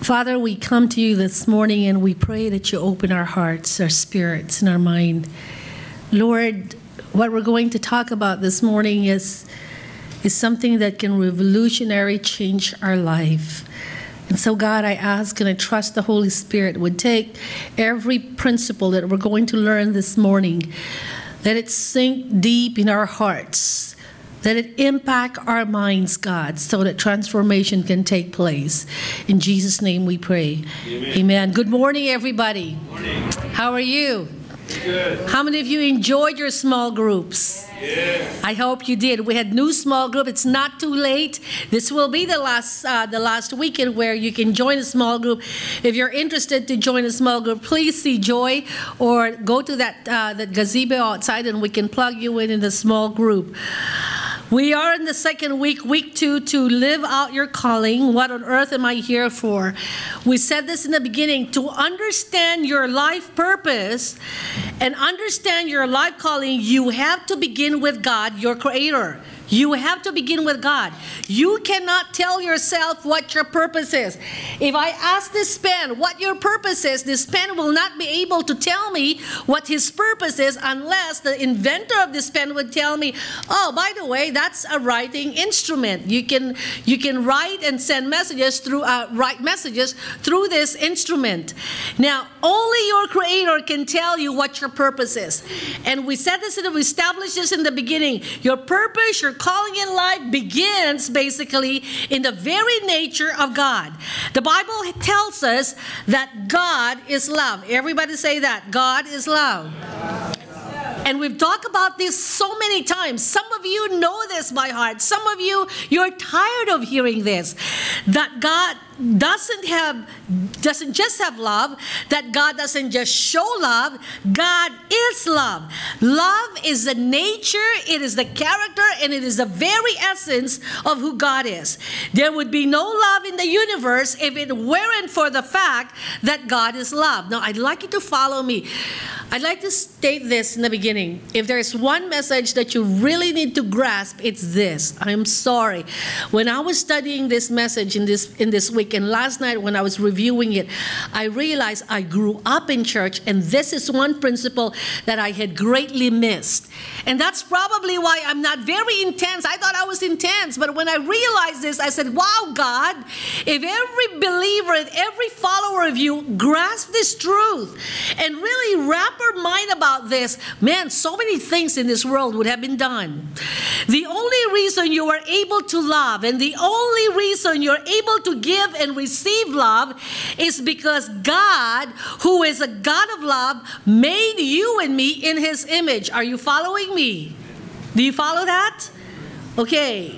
Father, we come to you this morning and we pray that you open our hearts, our spirits, and our mind. Lord, what we're going to talk about this morning is something that can revolutionarily change our life. And so, God, I ask and I trust the Holy Spirit would take every principle that we're going to learn this morning, let it sink deep in our hearts, let it impact our minds, God, so that transformation can take place. In Jesus' name we pray. Amen. Amen. Good morning, everybody. Good morning. How are you? Good. How many of you enjoyed your small groups? Yeah. I hope you did. We had new small group. It's not too late. This will be the last weekend where you can join a small group. If you're interested to join a small group, please see Joy or go to that gazebo outside and we can plug you in the small group. We are in the second week, week 2, to live out your calling. What on earth am I here for? We said this in the beginning, to understand your life purpose and understand your life calling, you have to begin with God, your Creator. You have to begin with God. You cannot tell yourself what your purpose is. If I ask this pen what your purpose is, this pen will not be able to tell me what his purpose is unless the inventor of this pen would tell me, oh, by the way, that's a writing instrument. You can write and send messages through write messages through this instrument. Now, only your Creator can tell you what your purpose is. And we said this and we established this in the beginning. Your purpose, your calling in life begins basically in the very nature of God. The Bible tells us that God is love. Everybody say that. God is love. And we've talked about this so many times. Some of you know this by heart. Some of you, you're tired of hearing this. That God doesn't just have love, that God doesn't just show love, God is love. Love is the nature, it is the character, and it is the very essence of who God is. There would be no love in the universe if it weren't for the fact that God is love. Now, I'd like you to follow me. I'd like to state this in the beginning. If there's one message that you really need to grasp, it's this. I'm sorry. When I was studying this message in this week, and last night when I was reviewing it, I realized I grew up in church, and this is one principle that I had greatly missed. And that's probably why I'm not very intense. I thought I was intense, but when I realized this, I said, wow, God, if every believer and every follower of you grasp this truth and really wrap our mind about this, man, so many things in this world would have been done. The only reason you are able to love and the only reason you're able to give and receive love is because God, who is a God of love, made you and me in His image. Are you following me? Do you follow that? Okay.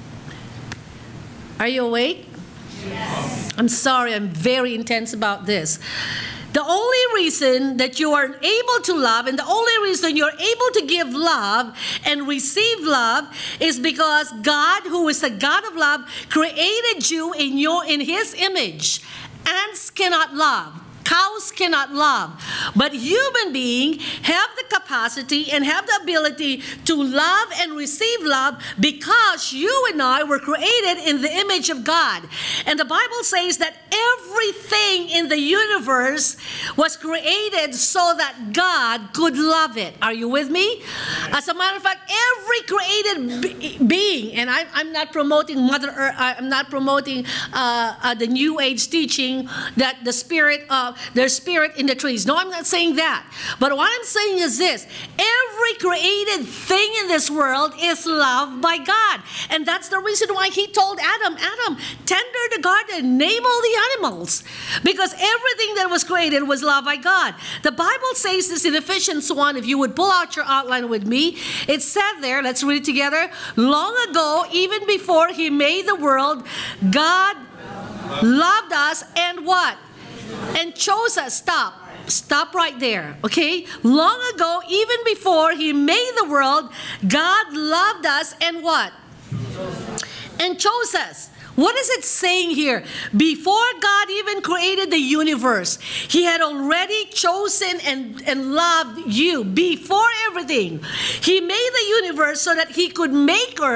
Are you awake? Yes. I'm sorry, I'm very intense about this. The only reason that you are able to love and the only reason you're able to give love and receive love is because God, who is a God of love, created you in His image. Ants cannot love. Cows cannot love, but human beings have the capacity and have the ability to love and receive love because you and I were created in the image of God. And the Bible says that everything in the universe was created so that God could love it. Are you with me? As a matter of fact, every created being, and I'm not promoting Mother Earth, I'm not promoting the New Age teaching that there's spirit in the trees. No, I'm not saying that. But what I'm saying is this. Every created thing in this world is loved by God. And that's the reason why He told Adam, tender the garden, name all the animals. Because everything that was created was loved by God. The Bible says this in Ephesians 1. If you would pull out your outline with me, it said there, let's read it together. Long ago, even before He made the world, God loved us and what? And chose us. Stop right there, okay? Long ago, even before He made the world, God loved us and what? And chose us. What is it saying here? Before God even created the universe, He had already chosen and loved you. Before everything, He made the universe so that He could make earth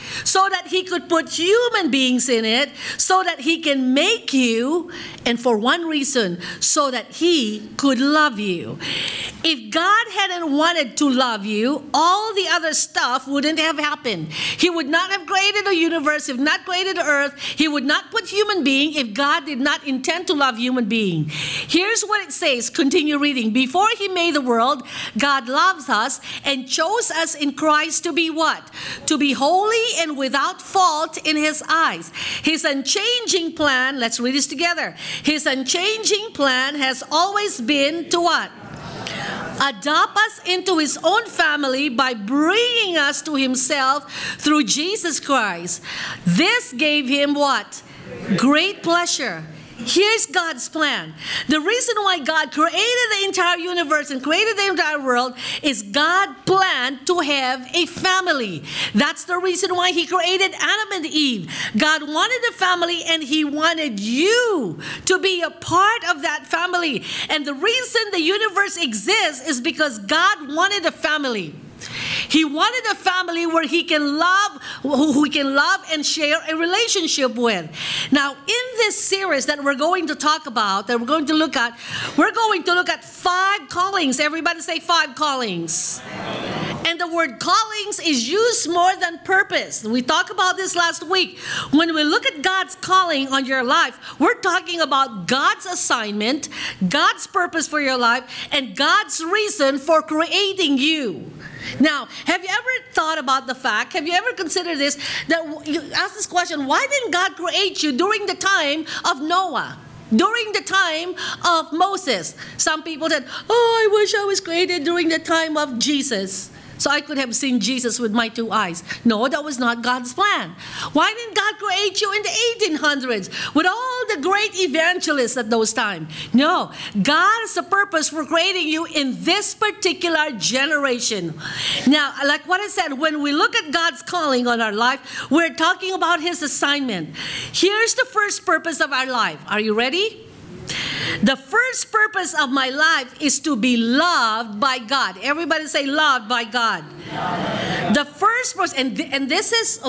So that he could put human beings in it, so that he can make you, and for one reason, so that he could love you. If God hadn't wanted to love you, all the other stuff wouldn't have happened. He would not have created the universe, if not created the earth. He would not put human being if God did not intend to love human being. Here's what it says. Continue reading. Before he made the world, God loves us and chose us in Christ to be what? To be holy and without fault in his eyes. His unchanging plan, let's read this together. His unchanging plan has always been to what? Adopt us into his own family by bringing us to himself through Jesus Christ. This gave him what? Great pleasure. Here's God's plan. The reason why God created the entire universe and created the entire world is God planned to have a family. That's the reason why he created Adam and Eve. God wanted a family, and he wanted you to be a part of that family. And the reason the universe exists is because God wanted a family. He wanted a family where he can love, who he can love and share a relationship with. Now, in this series that we're going to talk about, that we're going to look at 5 callings. Everybody say 5 callings. And the word callings is used more than purpose. We talked about this last week. When we look at God's calling on your life, we're talking about God's assignment, God's purpose for your life, and God's reason for creating you. Now, have you ever thought about the fact, have you ever considered this, that you ask this question, why didn't God create you during the time of Noah? During the time of Moses? Some people said, oh, I wish I was created during the time of Jesus, so I could have seen Jesus with my 2 eyes. No, that was not God's plan. Why didn't God create you in the 1800s with all the great evangelists at those times? No, God has a purpose for creating you in this particular generation. Now, like what I said, when we look at God's calling on our life, we're talking about his assignment. Here's the first purpose of our life. Are you ready? The first purpose of my life is to be loved by God. Everybody say loved by God. Love. The first person, and this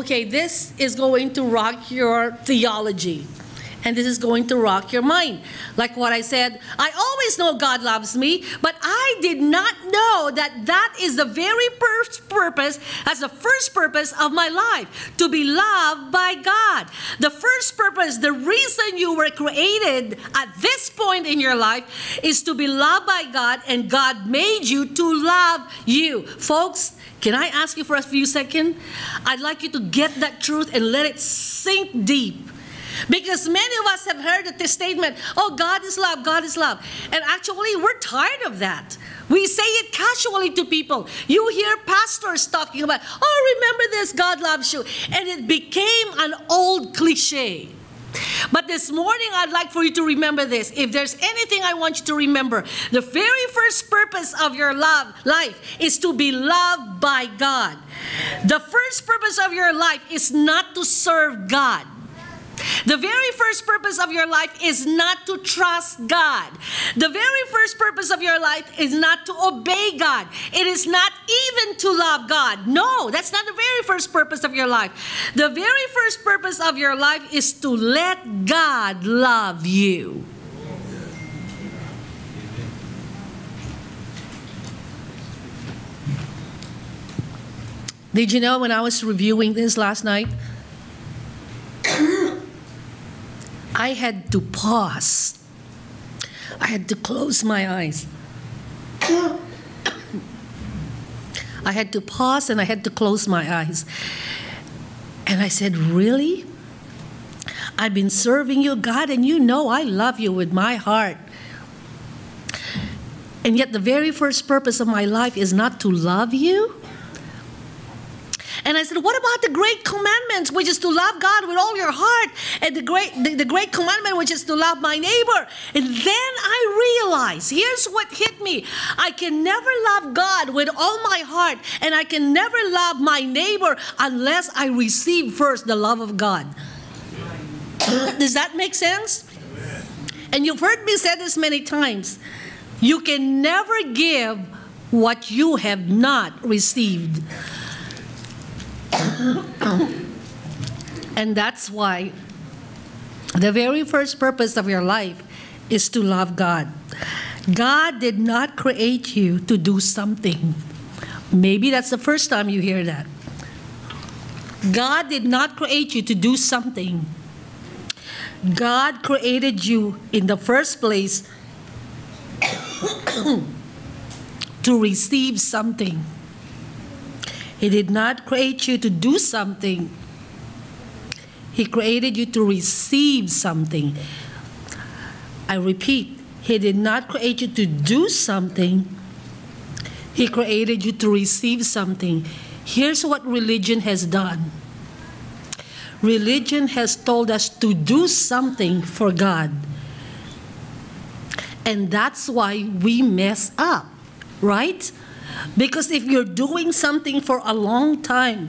is going to rock your theology. And this is going to rock your mind. Like what I said, I always know God loves me, but I did not know that that is the very first purpose, as the first purpose of my life, to be loved by God. The first purpose, the reason you were created at this point in your life is to be loved by God, and God made you to love you. Folks, can I ask you for a few seconds? I'd like you to get that truth and let it sink deep. Because many of us have heard this statement, oh, God is love, God is love. And actually, we're tired of that. We say it casually to people. You hear pastors talking about, oh, remember this, God loves you. And it became an old cliche. But this morning, I'd like for you to remember this. If there's anything I want you to remember, the very first purpose of your life is to be loved by God. The first purpose of your life is not to serve God. The very first purpose of your life is not to trust God. The very first purpose of your life is not to obey God. It is not even to love God. No, that's not the very first purpose of your life. The very first purpose of your life is to let God love you. Did you know when I was reviewing this last night, I had to pause. I had to close my eyes. I had to pause and I had to close my eyes. And I said, really? I've been serving you, God, and you know I love you with my heart. And yet the very first purpose of my life is not to love you? And I said, what about the great commandments, which is to love God with all your heart, and the great commandment, which is to love my neighbor? And then I realized, here's what hit me. I can never love God with all my heart, and I can never love my neighbor unless I receive first the love of God. Does that make sense? And you've heard me say this many times. You can never give what you have not received. And that's why the very first purpose of your life is to love God. God did not create you to do something. Maybe that's the first time you hear that. God did not create you to do something. God created you in the first place to receive something. He did not create you to do something. He created you to receive something. I repeat, He did not create you to do something. He created you to receive something. Here's what religion has done. Religion has told us to do something for God. And that's why we mess up, right? Because if you're doing something for a long time,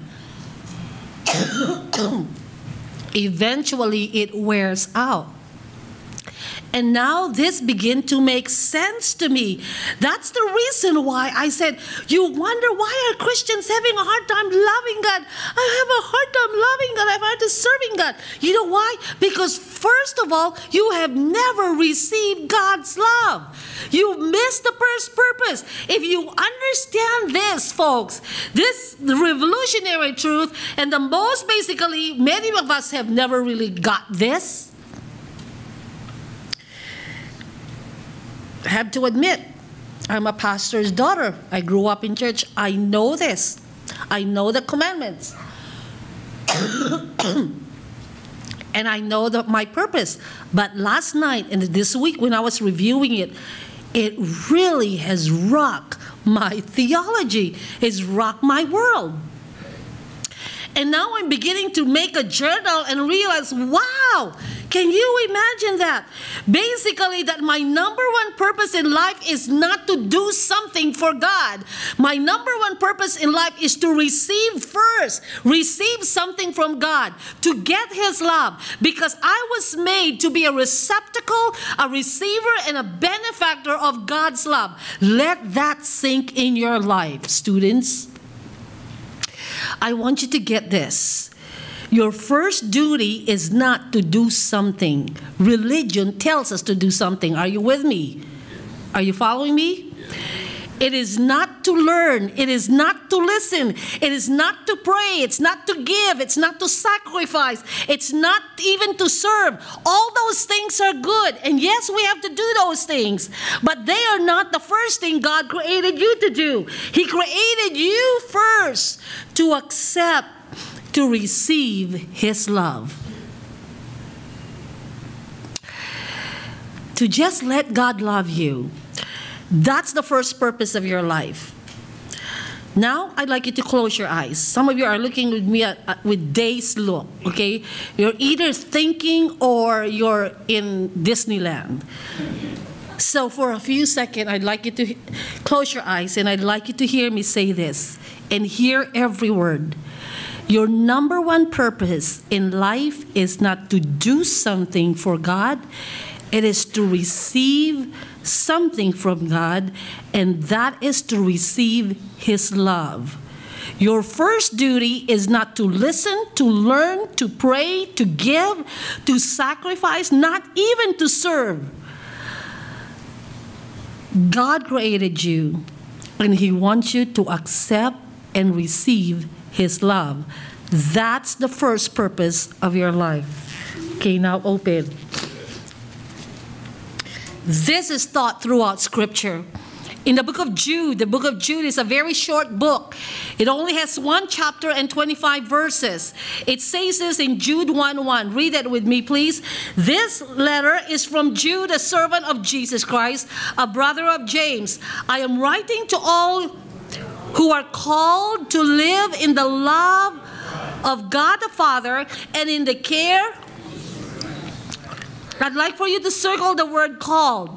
eventually it wears out. And now this began to make sense to me. That's the reason why I said, you wonder why are Christians having a hard time loving God? I have a hard time loving God. I have a hard time serving God. You know why? Because first of all, you have never received God's love. You missed the first purpose. If you understand this, folks, this revolutionary truth, and the most basically, many of us have never really got this. I have to admit, I'm a pastor's daughter. I grew up in church. I know this. I know the commandments. And I know my purpose. But last night and this week when I was reviewing it, it really has rocked my theology. It's rocked my world. And now I'm beginning to make a journal and realize, wow, can you imagine that? Basically, that my number one purpose in life is not to do something for God. My number one purpose in life is to receive first, receive something from God, to get His love. Because I was made to be a receptacle, a receiver, and a benefactor of God's love. Let that sink in your life, students. I want you to get this. Your first duty is not to do something. Religion tells us to do something. Are you with me? Are you following me? It is not to learn. It is not to listen. It is not to pray. It's not to give. It's not to sacrifice. It's not even to serve. All those things are good. And yes, we have to do those things. But they are not the first thing God created you to do. He created you first to accept, to receive His love. To just let God love you. That's the first purpose of your life. Now, I'd like you to close your eyes. Some of you are looking with me with dazed look, okay? You're either thinking or you're in Disneyland. So for a few seconds, I'd like you to close your eyes and I'd like you to hear me say this and hear every word. Your number one purpose in life is not to do something for God. It is to receive something from God, and that is to receive His love. Your first duty is not to listen, to learn, to pray, to give, to sacrifice, not even to serve. God created you, and He wants you to accept and receive His love. That's the first purpose of your life. Okay, now open. This is taught throughout Scripture. In the book of Jude is a very short book. It only has 1 chapter and 25 verses. It says this in Jude 1:1. Read that with me, please. This letter is from Jude, a servant of Jesus Christ, a brother of James. I am writing to all who are called to live in the love of God the Father and in the care. I'd like for you to circle the word called.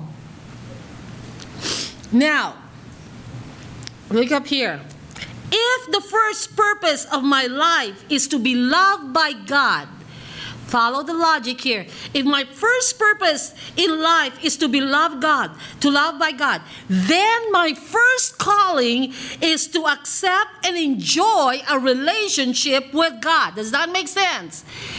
Now, look up here. If the first purpose of my life is to be loved by God, follow the logic here. If my first purpose in life is to be loved God, to love by God, then my first calling is to accept and enjoy a relationship with God. Does that make sense?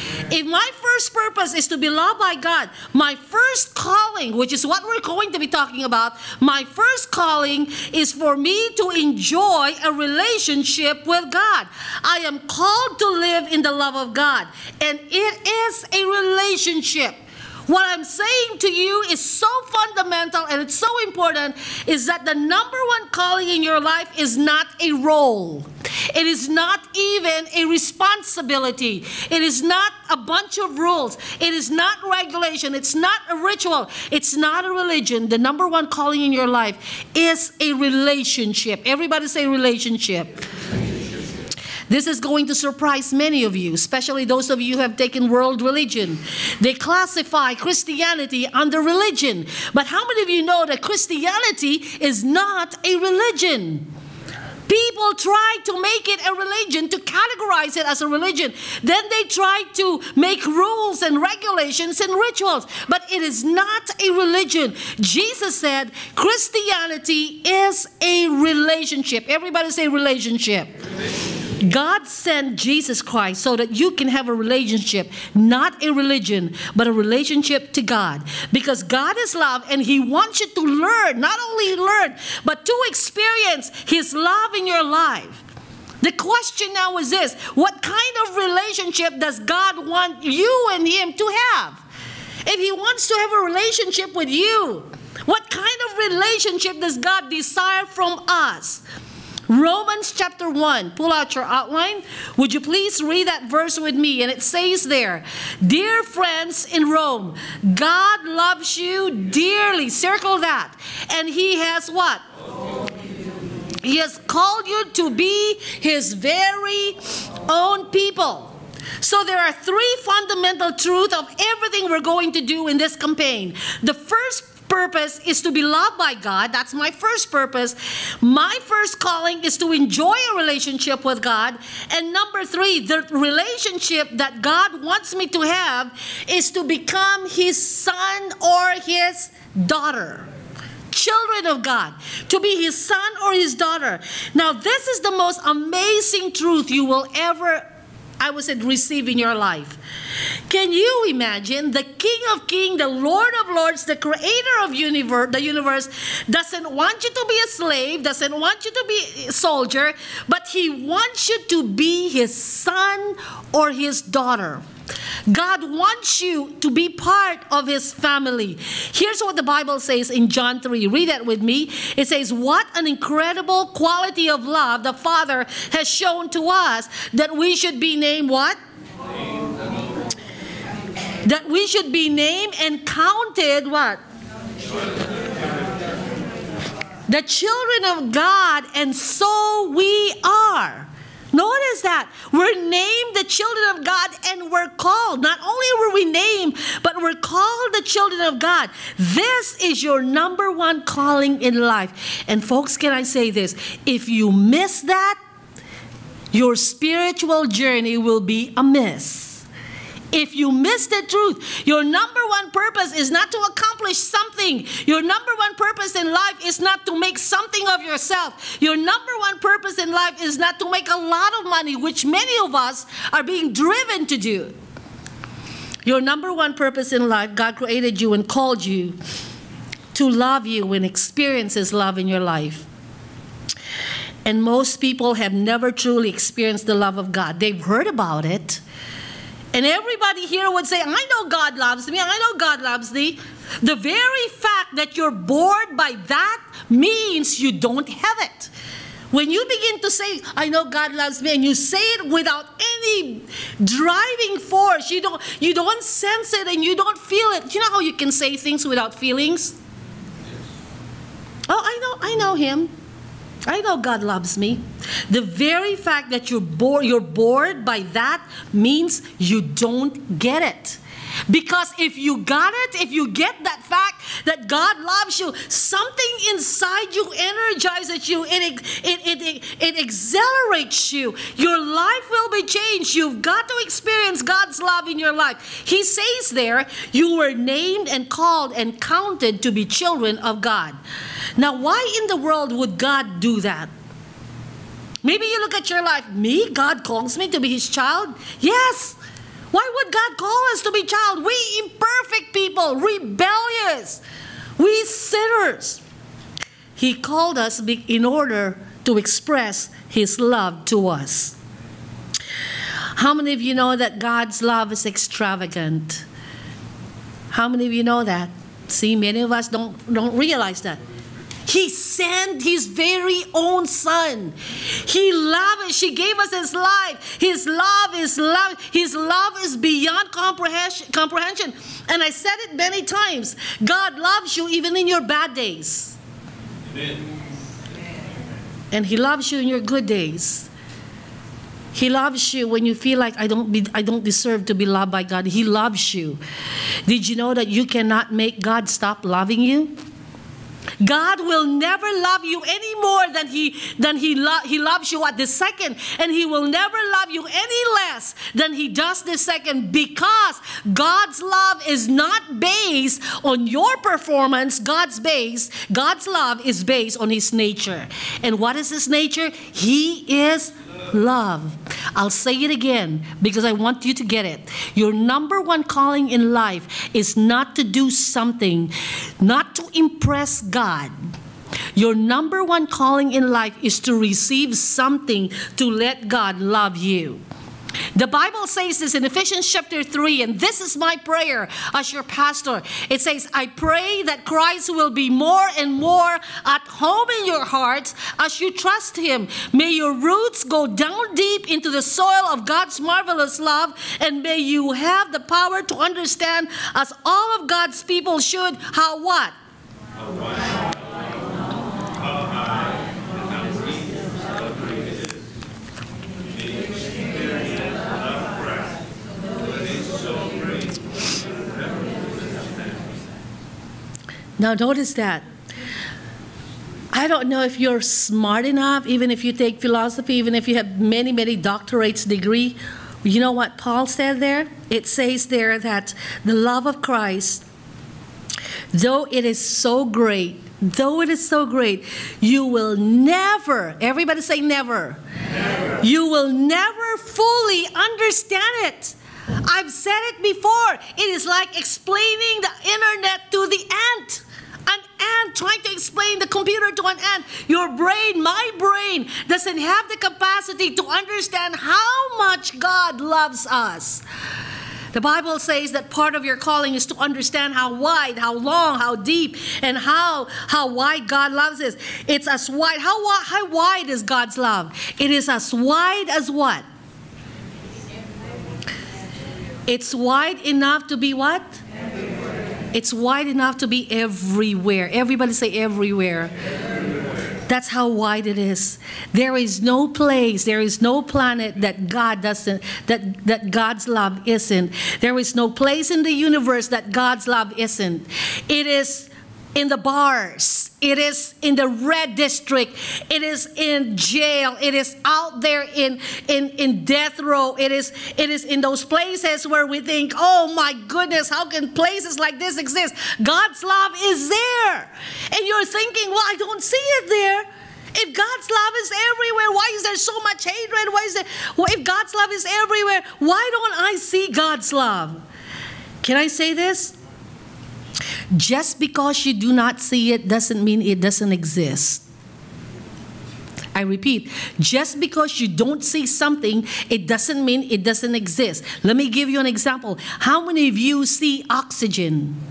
If my first purpose is to be loved by God, my first calling, which is what we're going to be talking about, my first calling is for me to enjoy a relationship with God. I am called to live in the love of God, and it is a relationship. What I'm saying to you is so fundamental and it's so important, is that the number one calling in your life is not a role. It is not even a responsibility. It is not a bunch of rules. It is not regulation. It's not a ritual. It's not a religion. The number one calling in your life is a relationship. Everybody say relationship. This is going to surprise many of you, especially those of you who have taken world religion. They classify Christianity under religion. But how many of you know that Christianity is not a religion? People try to make it a religion, to categorize it as a religion. Then they try to make rules and regulations and rituals. But it is not a religion. Jesus said Christianity is a relationship. Everybody say relationship. God sent Jesus Christ so that you can have a relationship, not a religion, but a relationship to God. Because God is love and He wants you to learn, not only learn, but to experience His love in your life. The question now is this: what kind of relationship does God want you and Him to have? If He wants to have a relationship with you, what kind of relationship does God desire from us? Romans chapter 1. Pull out your outline. Would you please read that verse with me? And it says there, dear friends in Rome, God loves you dearly. Circle that. And He has what? He has called you to be His very own people. So there are three fundamental truths of everything we're going to do in this campaign. The first purpose is to be loved by God. That's my first purpose. My first calling is to enjoy a relationship with God. And number three, the relationship that God wants me to have is to become His son or His daughter. Children of God, to be His son or His daughter. Now, this is the most amazing truth you will ever, I would say, receive in your life. Can you imagine the King of Kings, the Lord of Lords, the Creator of the universe doesn't want you to be a slave, doesn't want you to be a soldier, but He wants you to be His son or His daughter. God wants you to be part of His family. Here's what the Bible says in John 3. Read that with me. It says, what an incredible quality of love the Father has shown to us, that we should be named what? That we should be named and counted what? The children of God, and so we are. Notice that. We're named the children of God and we're called. Not only were we named, but we're called the children of God. This is your number one calling in life. And folks, can I say this? If you miss that, your spiritual journey will be amiss. If you miss the truth, your number one purpose is not to accomplish something. Your number one purpose in life is not to make something of yourself. Your number one purpose in life is not to make a lot of money, which many of us are being driven to do. Your number one purpose in life, God created you and called you to love you and experience His love in your life. And most people have never truly experienced the love of God. They've heard about it. And everybody here would say, I know God loves me. I know God loves thee. The very fact that you're bored by that means you don't have it. When you begin to say, I know God loves me, and you say it without any driving force, you don't sense it and you don't feel it. You know how you can say things without feelings? Oh, I know Him. I know God loves me. The very fact that you're bored by that means you don't get it. Because if you got it, if you get that fact that God loves you, something inside you energizes you, it accelerates you. Your life will be changed. You've got to experience God's love in your life. He says there, you were named and called and counted to be children of God. Now, why in the world would God do that? Maybe you look at your life, me? God calls me to be His child? Yes. Why would God call us to be child? We imperfect people, rebellious, we sinners. He called us in order to express His love to us. How many of you know that God's love is extravagant? How many of you know that? See, many of us don't realize that. He sent His very own Son. He loved us. She gave us His life. His love is love. His love is beyond comprehension. And I said it many times. God loves you even in your bad days. Amen. And He loves you in your good days. He loves you when you feel like I don't deserve to be loved by God. He loves you. Did you know that you cannot make God stop loving you? God will never love you any more than he loves you at this second, and He will never love you any less than He does this second, because God's love is not based on your performance. God's love is based on His nature. And what is His nature? He is love. I'll say it again because I want you to get it. Your number one calling in life is not to do something, not to impress God. Your number one calling in life is to receive something, to let God love you. The Bible says this in Ephesians chapter 3, and this is my prayer as your pastor. It says, I pray that Christ will be more and more at home in your hearts as you trust Him. May your roots go down deep into the soil of God's marvelous love, and may you have the power to understand, as all of God's people should, how what? How wide, how high, and how deep, how great it is. Now notice that. I don't know if you're smart enough, even if you take philosophy, even if you have many, many doctorates degree. You know what Paul said there? It says there that the love of Christ, though it is so great, you will never, everybody say never. Never. You will never fully understand it. I've said it before. It is like explaining the internet to the ant. An ant trying to explain the computer to an ant. Your brain, my brain, doesn't have the capacity to understand how much God loves us. The Bible says that part of your calling is to understand how wide, how long, how deep, and how wide God loves us. It's as wide. How wide is God's love? It is as wide as what? It's wide enough to be what? Everywhere. It's wide enough to be everywhere. Everybody say everywhere. Everywhere. That's how wide it is. There is no place, there is no planet that God doesn't, that God's love isn't. There is no place in the universe that God's love isn't. It is in the bars. It is in the red district. It is in jail. It is out there in death row. It is in those places where we think, oh my goodness, how can places like this exist? God's love is there. And you're thinking, well, I don't see it there. If God's love is everywhere, why is there so much hatred? If God's love is everywhere, why don't I see God's love? Can I say this? Just because you do not see it doesn't mean it doesn't exist. I repeat, just because you don't see something, it doesn't mean it doesn't exist. Let me give you an example. How many of you see oxygen?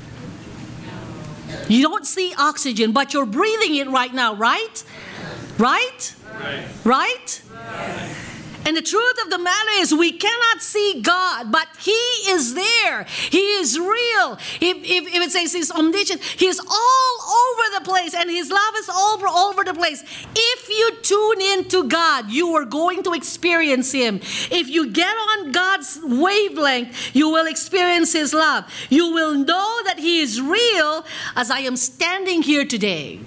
You don't see oxygen, but you're breathing it right now, right? Right? Right? And the truth of the matter is we cannot see God, but He is there. He is real. If it says He's omniscient, He's all over the place, and His love is all over the place. If you tune into God, you are going to experience Him. If you get on God's wavelength, you will experience His love. You will know that He is real as I am standing here today.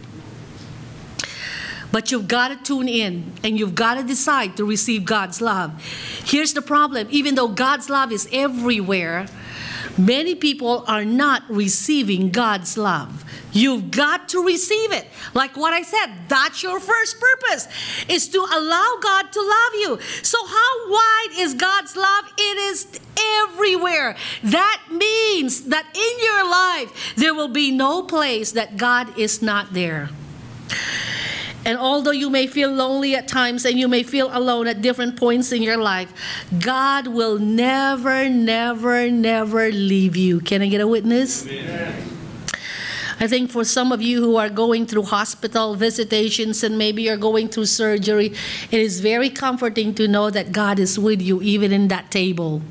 But you've got to tune in, and you've got to decide to receive God's love. Here's the problem. Even though God's love is everywhere, many people are not receiving God's love. You've got to receive it. Like what I said, that's your first purpose, is to allow God to love you. So how wide is God's love? It is everywhere. That means that in your life, there will be no place that God is not there. And although you may feel lonely at times and you may feel alone at different points in your life, God will never, never, never leave you. Can I get a witness? Amen. I think for some of you who are going through hospital visitations and maybe you're going through surgery, it is very comforting to know that God is with you even in that table.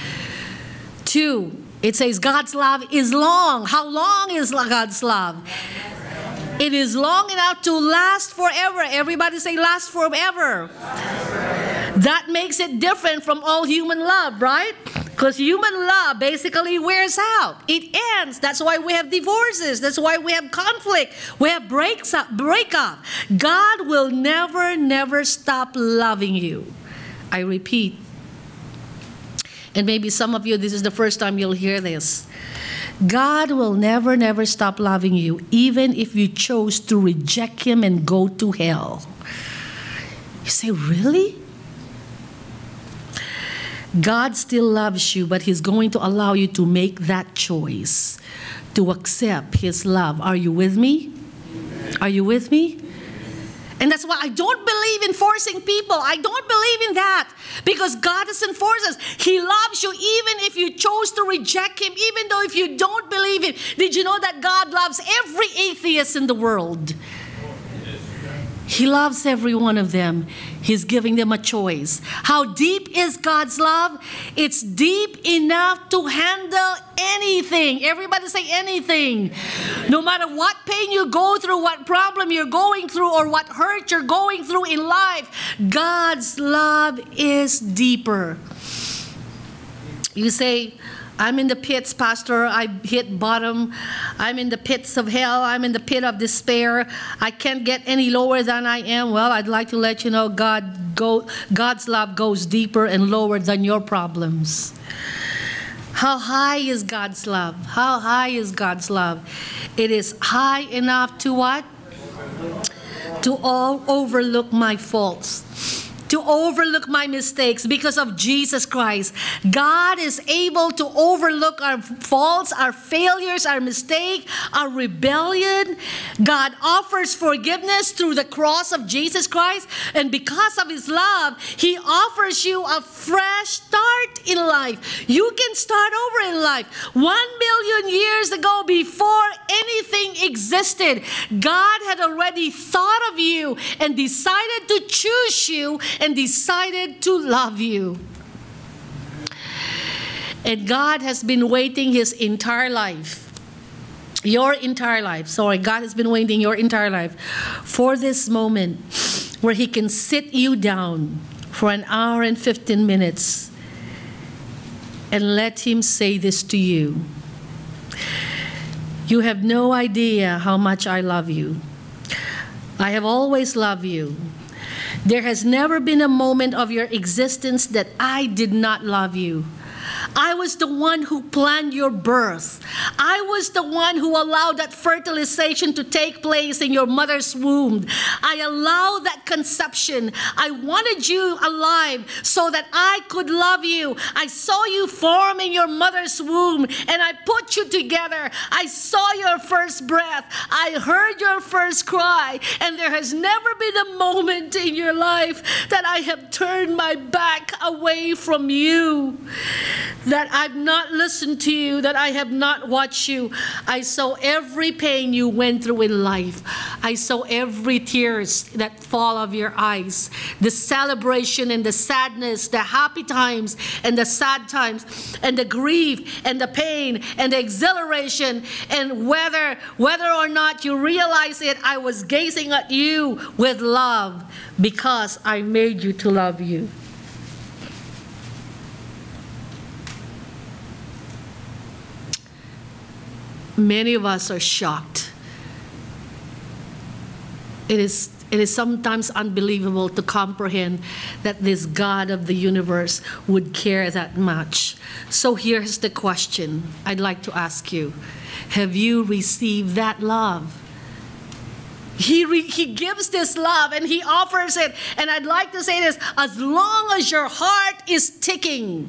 2, it says God's love is long. How long is God's love? It is long enough to last forever. Everybody say last forever. That makes it different from all human love, right? Because human love basically wears out. It ends. That's why we have divorces. That's why we have conflict. We have breakup. God will never, never stop loving you. I repeat. And maybe some of you, this is the first time you'll hear this. God will never, never stop loving you, even if you chose to reject Him and go to hell. You say, really? God still loves you, but He's going to allow you to make that choice to accept His love. Are you with me? Are you with me? And that's why I don't believe in forcing people. I don't believe in that. Because God doesn't force us. He loves you even if you chose to reject Him, even though if you don't believe Him. Did you know that God loves every atheist in the world? He loves every one of them. He's giving them a choice. How deep is God's love? It's deep enough to handle anything. Everybody say anything. No matter what pain you go through, what problem you're going through, or what hurt you're going through in life, God's love is deeper. You say, I'm in the pits, Pastor. I hit bottom. I'm in the pits of hell. I'm in the pit of despair. I can't get any lower than I am. Well, I'd like to let you know God's love goes deeper and lower than your problems. How high is God's love? How high is God's love? It is high enough to what? To overlook my faults. To overlook my mistakes because of Jesus Christ. God is able to overlook our faults, our failures, our mistake, our rebellion. God offers forgiveness through the cross of Jesus Christ. And because of His love, He offers you a fresh start in life. You can start over in life. 1 million years ago, before anything existed, God had already thought of you and decided to choose you and decided to love you. And God has been waiting His entire life, your entire life, God has been waiting your entire life for this moment where He can sit you down for an hour and 15 minutes and let Him say this to you. You have no idea how much I love you. I have always loved you. There has never been a moment of your existence that I did not love you. I was the one who planned your birth. I was the one who allowed that fertilization to take place in your mother's womb. I allowed that conception. I wanted you alive so that I could love you. I saw you form in your mother's womb and I put you together. I saw your first breath. I heard your first cry. And there has never been a moment in your life that I have turned my back away from you, that I've not listened to you, that I have not watched you. I saw every pain you went through in life. I saw every tears that fall of your eyes, the celebration and the sadness, the happy times and the sad times, and the grief and the pain and the exhilaration, and whether or not you realize it, I was gazing at you with love because I made you to love you. Many of us are shocked. It is It is sometimes unbelievable to comprehend that this God of the universe would care that much. So here's the question I'd like to ask you. Have you received that love? He gives this love and he offers it. And I'd like to say this, as long as your heart is ticking.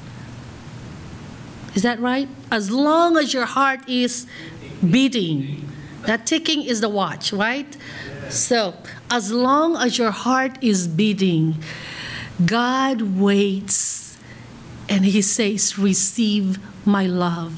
Is that right? As long as your heart is beating. That ticking is the watch, right? So, as long as your heart is beating, God waits and he says, receive my love.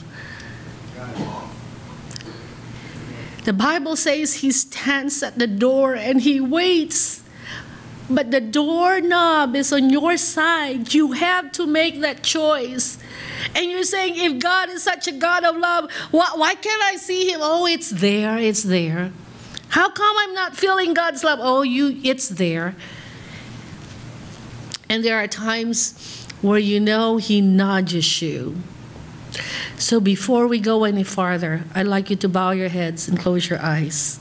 The Bible says he stands at the door and he waits. But the doorknob is on your side. You have to make that choice. And you're saying, if God is such a God of love, why can't I see him? Oh, it's there, it's there. How come I'm not feeling God's love? Oh, it's there. And there are times where you know he nudges you. So before we go any farther, I'd like you to bow your heads and close your eyes.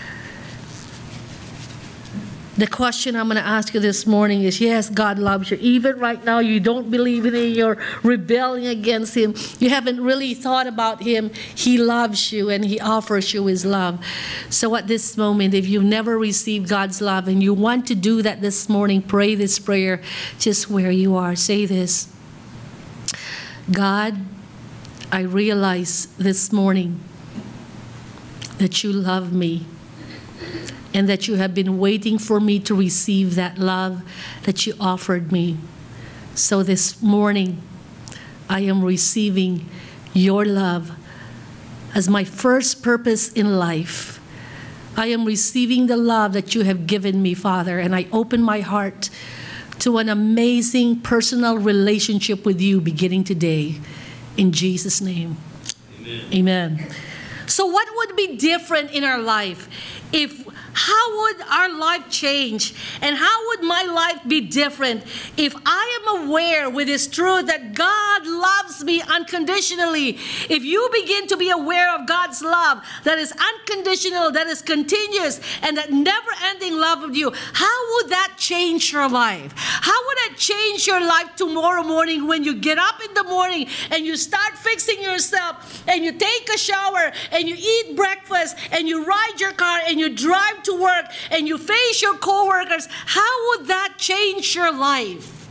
The question I'm going to ask you this morning is, yes, God loves you. Even right now, you don't believe in him. You're rebelling against him. You haven't really thought about him. He loves you and he offers you his love. So at this moment, if you've never received God's love and you want to do that this morning, pray this prayer just where you are. Say this. God, I realize this morning that you love me and that you have been waiting for me to receive that love that you offered me. So this morning, I am receiving your love as my first purpose in life. I am receiving the love that you have given me, Father, and I open my heart to an amazing personal relationship with you beginning today. In Jesus' name, amen. Amen. So what would be different in our life? How would our life change? And how would my life be different if I am aware with this truth that God loves me unconditionally? If you begin to be aware of God's love that is unconditional, that is continuous, and that never-ending love of you, how would that change your life? How would that change your life tomorrow morning when you get up in the morning and you start fixing yourself and you take a shower and you eat breakfast and you ride your car and you drive to work and you face your coworkers? How would that change your life?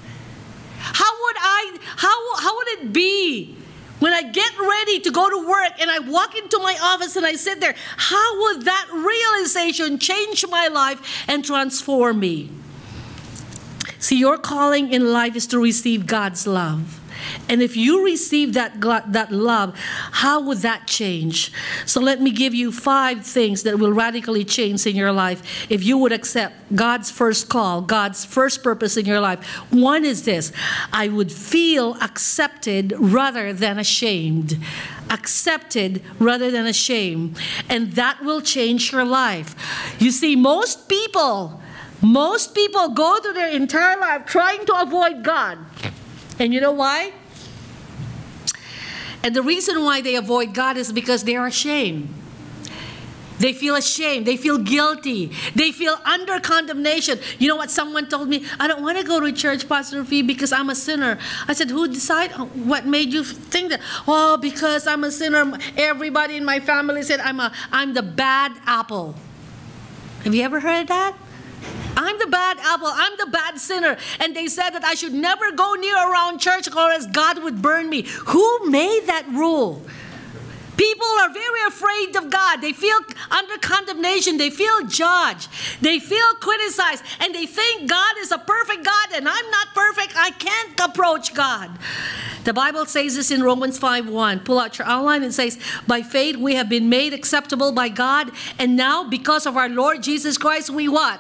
How would it be when I get ready to go to work and I walk into my office and I sit there? How would that realization change my life and transform me? See, your calling in life is to receive God's love. And if you receive that love, how would that change? So let me give you 5 things that will radically change in your life if you would accept God's first call, God's first purpose in your life. One is this: I would feel accepted rather than ashamed. Accepted rather than ashamed. And that will change your life. You see, most people go through their entire life trying to avoid God. And you know why? And the reason why they avoid God is because they are ashamed. They feel ashamed. They feel guilty. They feel under condemnation. You know what someone told me? I don't want to go to church, Pastor Fee, because I'm a sinner. I said, who decided? What made you think that? Oh, because I'm a sinner. Everybody in my family said I'm the bad apple. Have you ever heard that? I'm the bad apple. I'm the bad sinner. And they said that I should never go near around church or else God would burn me. Who made that rule? People are very afraid of God. They feel under condemnation. They feel judged. They feel criticized. And they think God is a perfect God and I'm not perfect. I can't approach God. The Bible says this in Romans 5:1. Pull out your outline. It says, by faith we have been made acceptable by God. And now because of our Lord Jesus Christ, we what?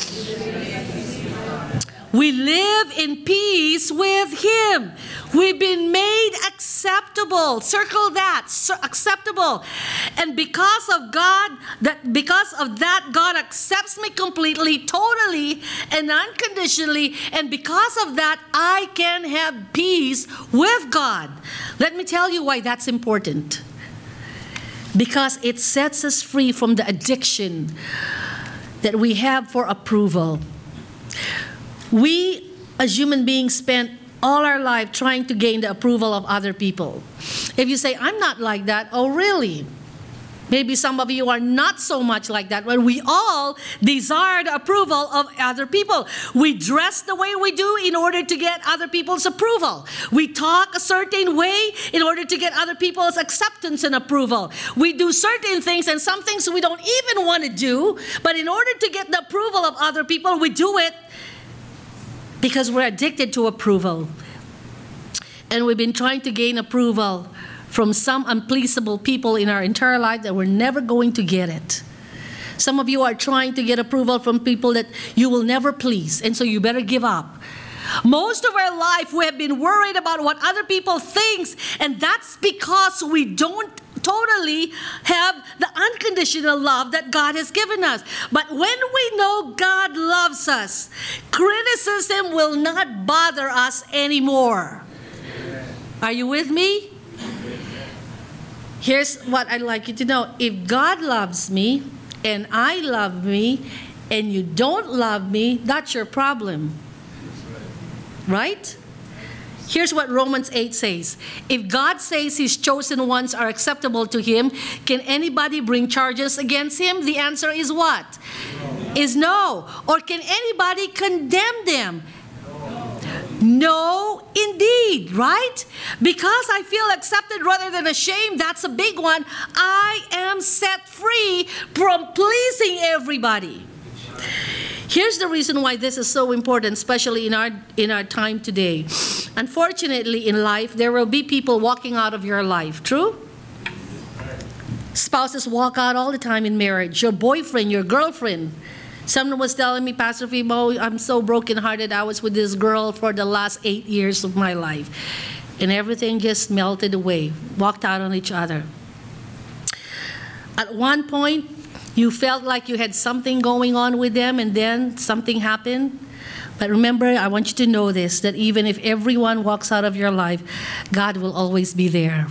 We live in peace with Him. We've been made acceptable. Circle that. Acceptable. And because of that, God accepts me completely, totally, and unconditionally. And because of that, I can have peace with God. Let me tell you why that's important. Because it sets us free from the addiction that we have for approval. We, as human beings, spend all our life trying to gain the approval of other people. If you say, I'm not like that, oh really? Maybe some of you are not so much like that, but we all desire the approval of other people. We dress the way we do in order to get other people's approval. We talk a certain way in order to get other people's acceptance and approval. We do certain things, and some things we don't even want to do, but in order to get the approval of other people, we do it because we're addicted to approval. And we've been trying to gain approval from some unpleasable people in our entire life that we're never going to get it. Some of you are trying to get approval from people that you will never please, and so you better give up. Most of our life we have been worried about what other people think, and that's because we don't totally have the unconditional love that God has given us. But when we know God loves us, criticism will not bother us anymore. Are you with me? Here's what I'd like you to know. If God loves me and I love me and you don't love me, that's your problem. Right? Here's what Romans 8 says. If God says his chosen ones are acceptable to him, can anybody bring charges against him? The answer is what? No. Is no. Or can anybody condemn them? No, indeed, right? Because I feel accepted rather than ashamed, that's a big one. I am set free from pleasing everybody. Here's the reason why this is so important, especially in our time today. Unfortunately, in life, there will be people walking out of your life. True? Spouses walk out all the time in marriage. Your boyfriend, your girlfriend. Someone was telling me, Pastor Fimo, I'm so brokenhearted. I was with this girl for the last 8 years of my life. And everything just melted away, walked out on each other. At one point, you felt like you had something going on with them, and then something happened. But remember, I want you to know this, that even if everyone walks out of your life, God will always be there.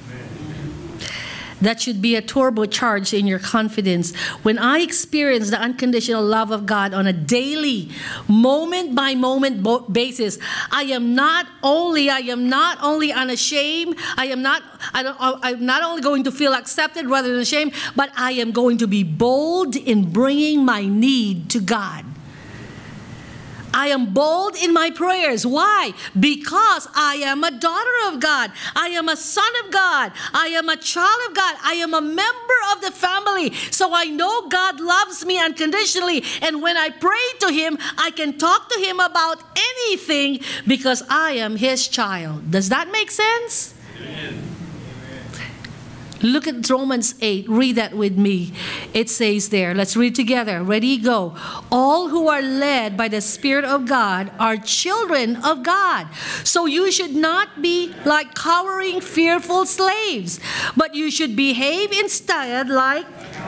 That should be a turbocharge in your confidence. When I experience the unconditional love of God on a daily, moment-by-moment basis, I am not only unashamed. I'm not only going to feel accepted rather than ashamed, but I am going to be bold in bringing my need to God. I am bold in my prayers. Why? Because I am a daughter of God. I am a son of God. I am a child of God. I am a member of the family. So I know God loves me unconditionally. And when I pray to him, I can talk to him about anything because I am his child. Does that make sense? Amen. Look at Romans 8. Read that with me. It says there, let's read together. Ready, go. All who are led by the Spirit of God are children of God. So you should not be like cowering, fearful slaves, but you should behave instead like...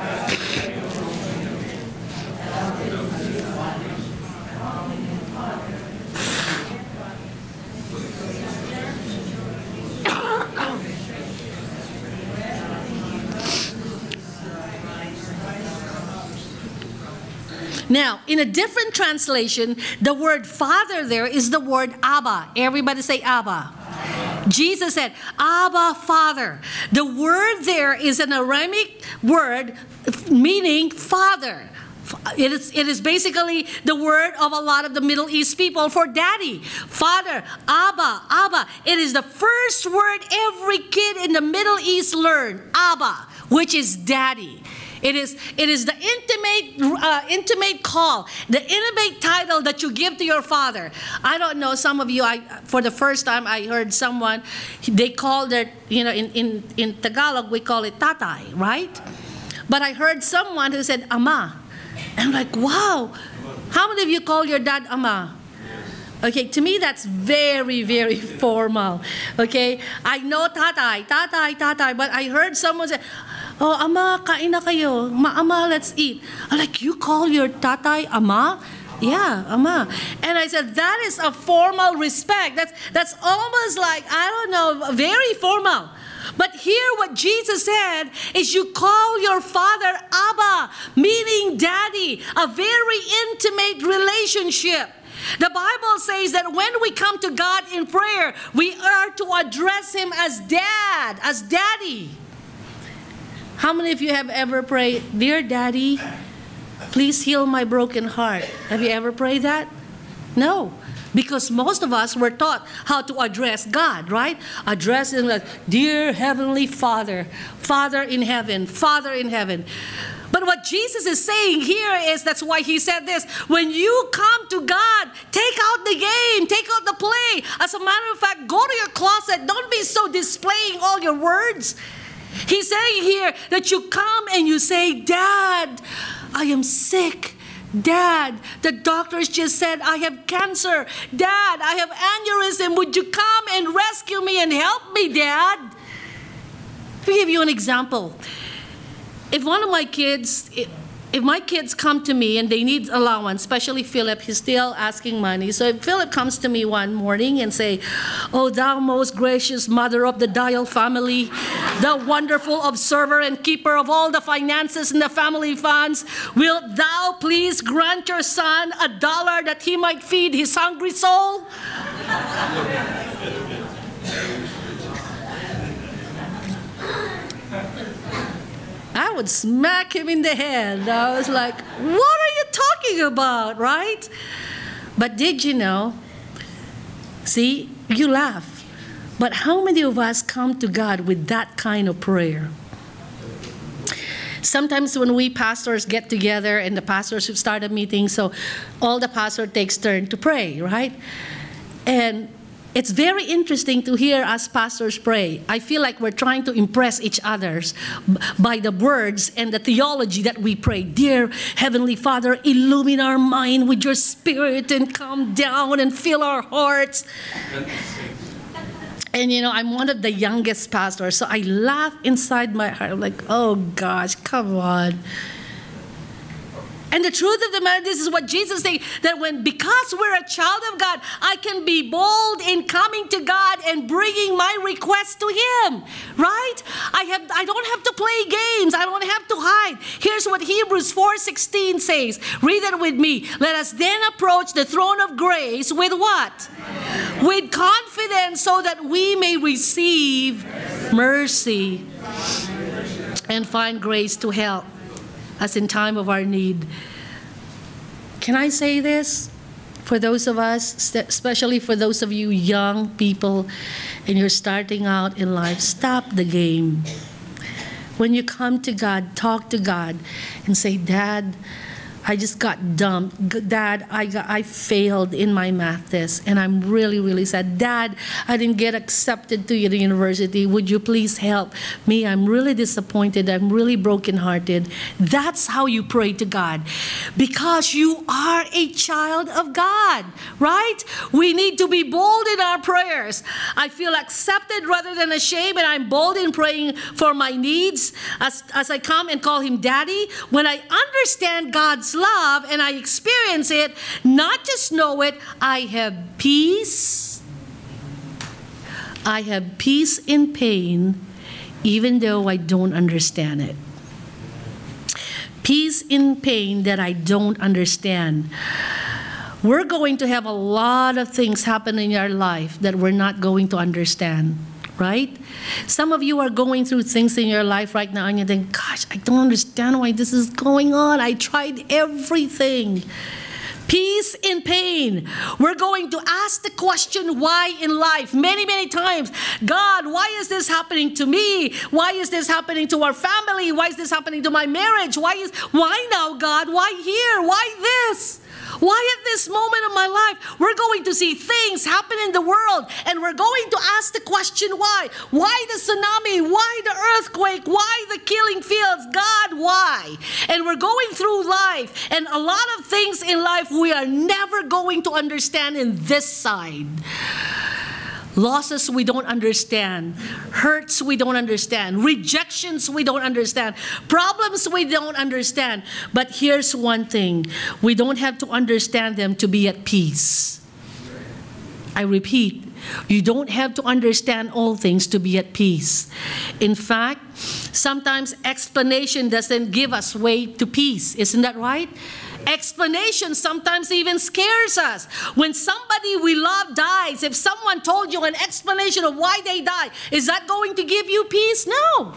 Now, in a different translation, the word father there is the word Abba. Everybody say Abba. Jesus said, Abba, Father. The word there is an Aramaic word meaning father. It is basically the word of a lot of the Middle East people for daddy, father, Abba, Abba. It is the first word every kid in the Middle East learned, Abba, which is daddy. It is the intimate call, the intimate title that you give to your father. I don't know, some of you, for the first time I heard someone, they called it, in Tagalog we call it tatay, right? But I heard someone who said ama. And I'm like, wow, how many of you call your dad ama? Okay, to me that's very, very formal. Okay, I know tatay, but I heard someone say, oh, ama, kain na kayo. Ama, let's eat. I'm like, you call your tatay ama? Yeah, ama. And I said, that is a formal respect. That's almost like, I don't know, very formal. But here what Jesus said is you call your father Abba, meaning daddy, a very intimate relationship. The Bible says that when we come to God in prayer, we are to address Him as dad, as daddy. How many of you have ever prayed, "Dear Daddy, please heal my broken heart"? Have you ever prayed that? No. Because most of us were taught how to address God, right? Address Him like, "Dear Heavenly Father, Father in heaven, Father in heaven." But what Jesus is saying here is, that's why He said this, when you come to God, take out the game, take out the play. As a matter of fact, go to your closet. Don't be so displaying all your words. He's saying here that you come and you say, "Dad, I am sick. Dad, the doctors just said I have cancer. Dad, I have aneurysm. Would you come and rescue me and help me, Dad?" Let me give you an example. If one of my kids, if my kids come to me and they need allowance, especially Philip, he's still asking money. So if Philip comes to me one morning and say, "Oh, thou most gracious mother of the Dial family, the wonderful observer and keeper of all the finances in the family funds, wilt thou please grant your son $1 that he might feed his hungry soul?" I would smack him in the head. I was like, "What are you talking about?" Right? But did you know? See, you laugh. But how many of us come to God with that kind of prayer? Sometimes when we pastors get together and the pastors who start a meeting, so all the pastor takes turn to pray, right? And it's very interesting to hear us pastors pray. I feel like we're trying to impress each other by the words and the theology that we pray. "Dear Heavenly Father, illumine our mind with your Spirit and come down and fill our hearts." And you know, I'm one of the youngest pastors, so I laugh inside my heart. I'm like, "Oh gosh, come on." And the truth of the matter, this is what Jesus said, that because we're a child of God, I can be bold in coming to God and bringing my request to Him, right? I don't have to play games. I don't have to hide. Here's what Hebrews 4:16 says. Read it with me. "Let us then approach the throne of grace" with what? "With confidence, so that we may receive mercy and find grace to help us in time of our need." Can I say this? For those of us, especially for those of you young people and you're starting out in life, stop the game. When you come to God, talk to God and say, "Dad, I just got dumped. Dad, I failed in my math test, and I'm really, really sad. Dad, I didn't get accepted to the university. Would you please help me? I'm really disappointed. I'm really brokenhearted." That's how you pray to God, because you are a child of God, right? We need to be bold in our prayers. I feel accepted rather than ashamed, and I'm bold in praying for my needs as I come and call Him Daddy. When I understand God's love and I experience it, not just know it, I have peace. I have peace in pain, even though I don't understand it. Peace in pain that I don't understand. We're going to have a lot of things happen in our life that we're not going to understand, right? Some of you are going through things in your life right now and you think, "Gosh, I don't understand why this is going on. I tried everything." Peace in pain. We're going to ask the question why in life many, many times. "God, why is this happening to me? Why is this happening to our family? Why is this happening to my marriage? Why now, God? Why here? Why this? Why at this moment of my life?" We're going to see things happen in the world, and we're going to ask the question why. Why the tsunami? Why the earthquake? Why the killing fields? God, why? And we're going through life, and a lot of things in life we are never going to understand in this side. Losses we don't understand. Hurts we don't understand. Rejections we don't understand. Problems we don't understand. But here's one thing. We don't have to understand them to be at peace. I repeat, You don't have to understand all things to be at peace. In fact, sometimes explanation doesn't give us way to peace. Isn't that right? Explanation sometimes even scares us. When somebody we love dies, if someone told you an explanation of why they died, is that going to give you peace? No.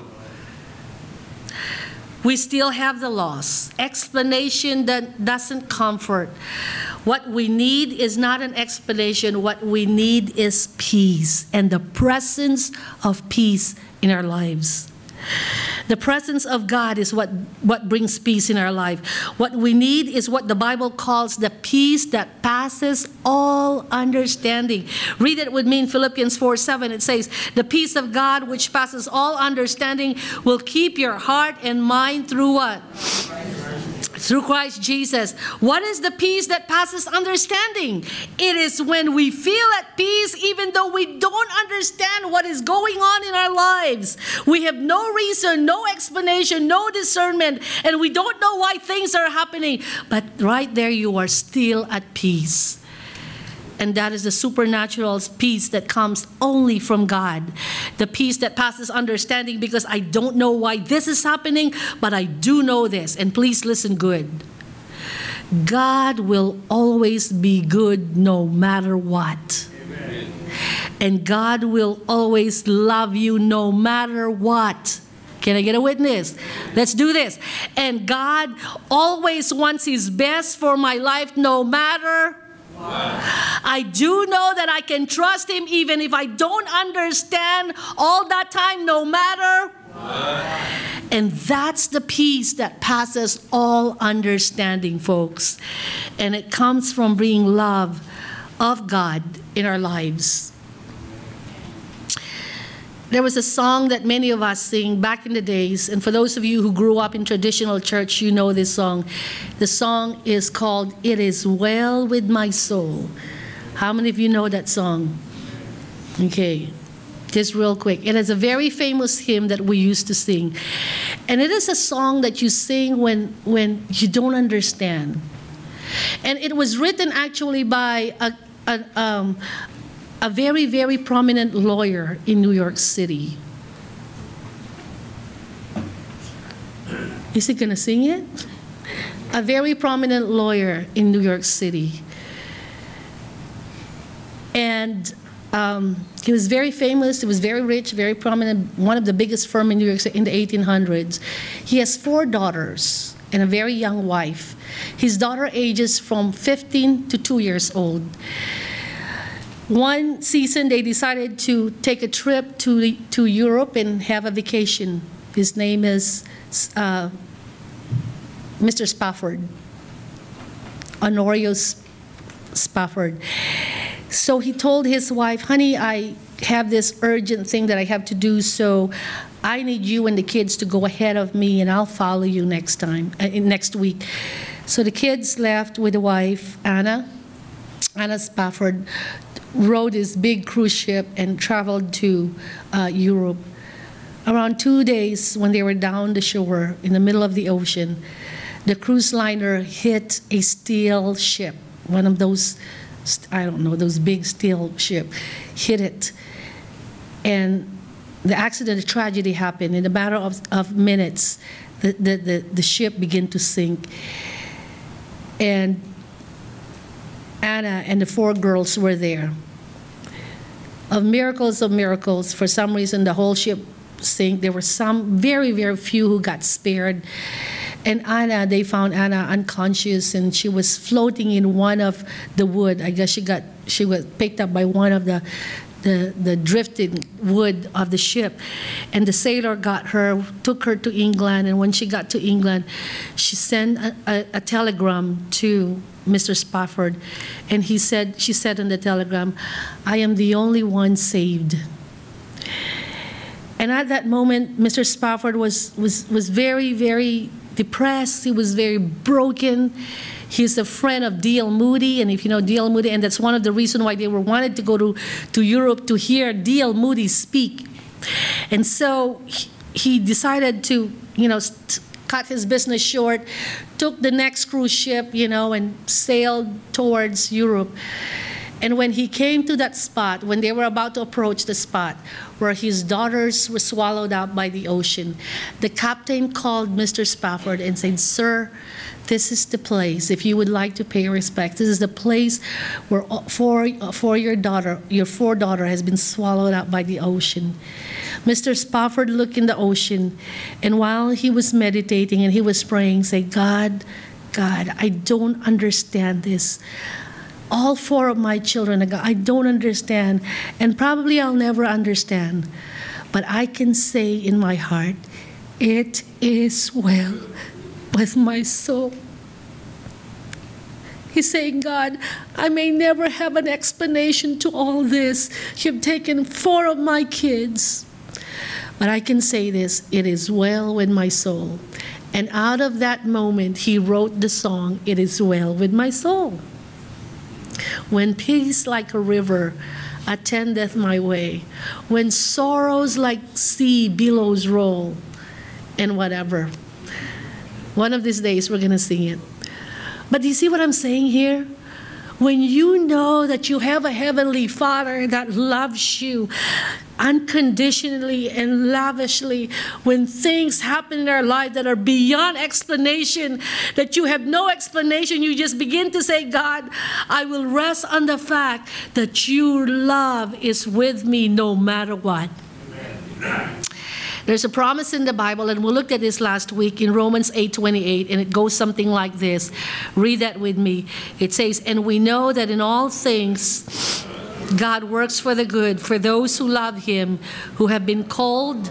We still have the loss. Explanation that doesn't comfort. What we need is not an explanation. What we need is peace and the presence of peace in our lives. The presence of God is what brings peace in our life. What we need is what the Bible calls the peace that passes all understanding. Read it with me in Philippians 4:7. It says, the peace of God which passes all understanding will keep your heart and mind through what? Through Christ Jesus. What is the peace that passes understanding? It is when we feel at peace even though we don't understand what is going on in our lives. We have no reason, no explanation, no discernment, and we don't know why things are happening. But right there you are still at peace. And that is the supernatural peace that comes only from God. The peace that passes understanding, because I don't know why this is happening, but I do know this. And please listen good. God will always be good no matter what. Amen. And God will always love you no matter what. Can I get a witness? Let's do this. And God always wants His best for my life no matter what. I do know that I can trust Him even if I don't understand all that time, no matter what. And that's the peace that passes all understanding, folks. And it comes from being love of God in our lives. There was a song that many of us sing back in the days, and for those of you who grew up in traditional church, you know this song. The song is called, It Is Well With My Soul. How many of you know that song? Okay, just real quick. It is a very famous hymn that we used to sing. And it is a song that you sing when you don't understand. And it was written actually by a very, very prominent lawyer in New York City. Is he going to sing it? A very prominent lawyer in New York City. And he was very famous, he was very rich, very prominent, one of the biggest firms in New York City in the 1800s. He has 4 daughters and a very young wife. His daughter ages from 15 to 2 years old. One season, they decided to take a trip to Europe and have a vacation. His name is Mr. Spafford, Honorio Spafford. So he told his wife, honey, I have this urgent thing that I have to do, so I need you and the kids to go ahead of me, and I'll follow you next week. So the kids left with the wife, Anna Spafford, rode this big cruise ship and traveled to Europe. Around 2 days, when they were down the shore in the middle of the ocean, the cruise liner hit a steel ship, one of those, I don't know, those big steel ship, hit it. And the accident, the tragedy happened. In a matter of minutes, the ship began to sink. And Anna and the 4 girls were there. Of miracles, for some reason the whole ship sank. There were some very, very few who got spared. And Anna, they found Anna unconscious, and she was floating in one of the wood. I guess she was picked up by one of the drifted wood of the ship. And the sailor got her, took her to England, and when she got to England, she sent a telegram to Mr. Spafford, and she said in the telegram, I am the only one saved. And at that moment, Mr. Spafford was very, very depressed. He was very broken. He's a friend of D.L. Moody, and if you know D.L. Moody, and that's one of the reasons why they wanted to go to Europe to hear D.L. Moody speak. And so he decided to, cut his business short, took the next cruise ship, and sailed towards Europe. And when he came to that spot, when they were about to approach the spot where his daughters were swallowed up by the ocean, the captain called Mr. Spafford and said, "Sir, this is the place, if you would like to pay respect, this is the place where for your four daughter has been swallowed up by the ocean." Mr. Spafford looked in the ocean, and while he was meditating and he was praying, said, God, I don't understand this. All four of my children, I don't understand, and probably I'll never understand. But I can say in my heart, it is well with my soul. He's saying, God, I may never have an explanation to all this. You've taken four of my kids. But I can say this, it is well with my soul. And out of that moment, he wrote the song, It Is Well With My Soul. When peace like a river attendeth my way, when sorrows like sea billows roll, and whatever. One of these days, we're going to sing it. But do you see what I'm saying here? When you know that you have a heavenly Father that loves you unconditionally and lavishly, when things happen in our life that are beyond explanation, that you have no explanation, you just begin to say, God, I will rest on the fact that your love is with me no matter what. Amen. There's a promise in the Bible, and we looked at this last week in Romans 8:28, and it goes something like this. Read that with me. It says, and we know that in all things God works for the good, for those who love him, who have been called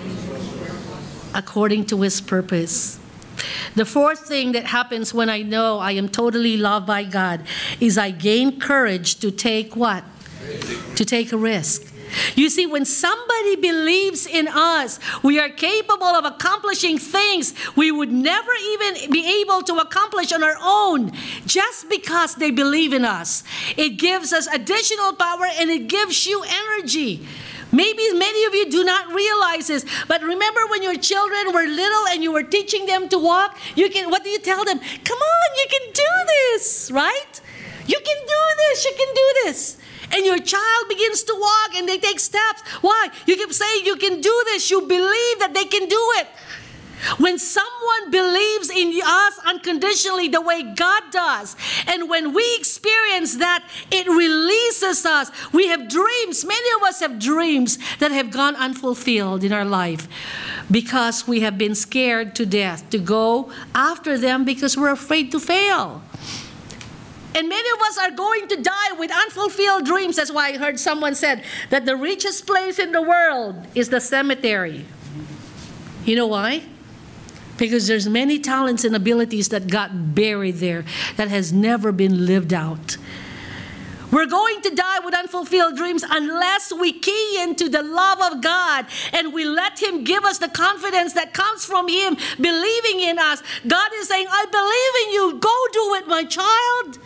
according to his purpose. The fourth thing that happens when I know I am totally loved by God is I gain courage to take what? To take a risk. You see, when somebody believes in us, we are capable of accomplishing things we would never even be able to accomplish on our own, just because they believe in us. It gives us additional power, and it gives you energy. Maybe many of you do not realize this, but remember when your children were little and you were teaching them to walk, what do you tell them? Come on, you can do this, right? You can do this, you can do this. And your child begins to walk and they take steps. Why? You keep saying you can do this. You believe that they can do it. When someone believes in us unconditionally the way God does, and when we experience that, it releases us. We have dreams. Many of us have dreams that have gone unfulfilled in our life because we have been scared to death to go after them because we're afraid to fail. And many of us are going to die with unfulfilled dreams. That's why I heard someone said that the richest place in the world is the cemetery. You know why? Because there's many talents and abilities that got buried there that has never been lived out. We're going to die with unfulfilled dreams unless we key into the love of God and we let him give us the confidence that comes from him believing in us. God is saying, I believe in you. Go do it, my child.